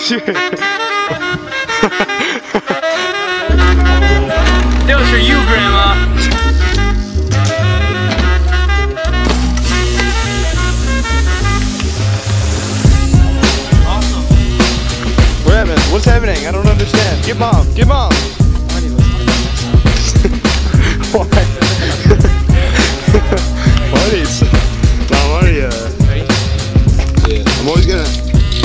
shit. That was for you, Grandma. Awesome. What happened? What's happening? I don't understand. Get mom. Get mom. Why? Buddies. Mom, what are you? Ready? Yeah. I'm always gonna.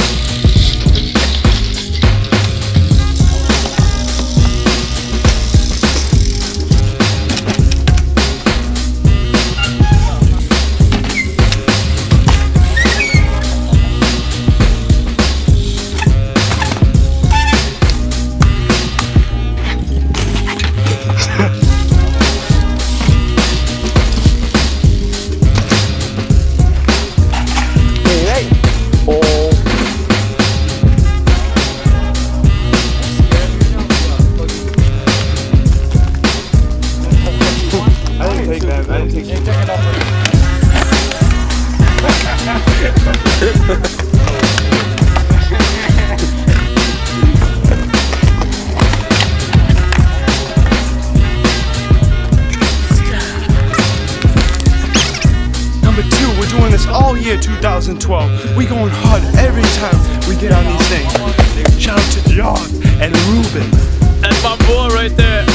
I didn't take it off. Number 2, we're doing this all year 2012. We going hard every time we get on these things. Shout out to John and Ruben. That's my boy right there.